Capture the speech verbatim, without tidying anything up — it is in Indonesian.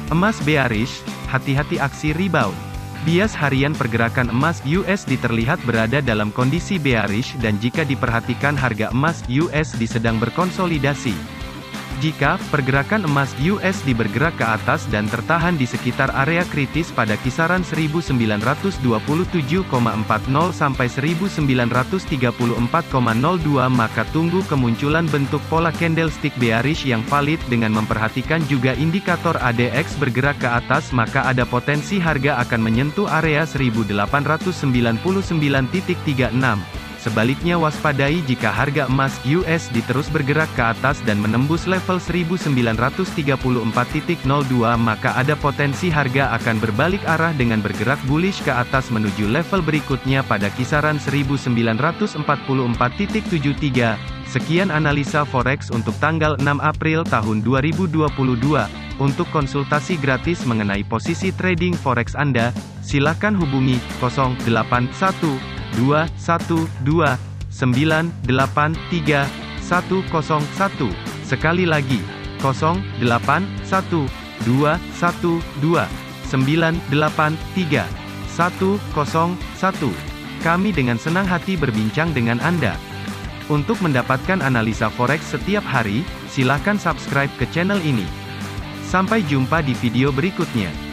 Emas bearish, hati-hati aksi rebound. Bias harian pergerakan emas U S D terlihat berada dalam kondisi bearish dan jika diperhatikan harga emas U S D sedang berkonsolidasi. Jika pergerakan emas U S D bergerak ke atas dan tertahan di sekitar area kritis pada kisaran seribu sembilan ratus dua puluh tujuh koma empat nol sampai seribu sembilan ratus tiga puluh empat koma nol dua, maka tunggu kemunculan bentuk pola candlestick bearish yang valid dengan memperhatikan juga indikator A D X bergerak ke atas, maka ada potensi harga akan menyentuh area seribu delapan ratus sembilan puluh sembilan koma tiga enam. Sebaliknya waspadai jika harga emas U S D terus bergerak ke atas dan menembus level seribu sembilan ratus tiga puluh empat koma nol dua, maka ada potensi harga akan berbalik arah dengan bergerak bullish ke atas menuju level berikutnya pada kisaran seribu sembilan ratus empat puluh empat koma tujuh tiga. Sekian analisa forex untuk tanggal enam April tahun dua ribu dua puluh dua. Untuk konsultasi gratis mengenai posisi trading forex Anda, silakan hubungi nol delapan satu dua satu dua sembilan delapan tiga satu nol satu. Sekali lagi, nol delapan satu dua satu dua sembilan delapan tiga satu nol satu. Kami dengan senang hati berbincang dengan Anda. Untuk mendapatkan analisa forex setiap hari, silakan subscribe ke channel ini. Sampai jumpa di video berikutnya.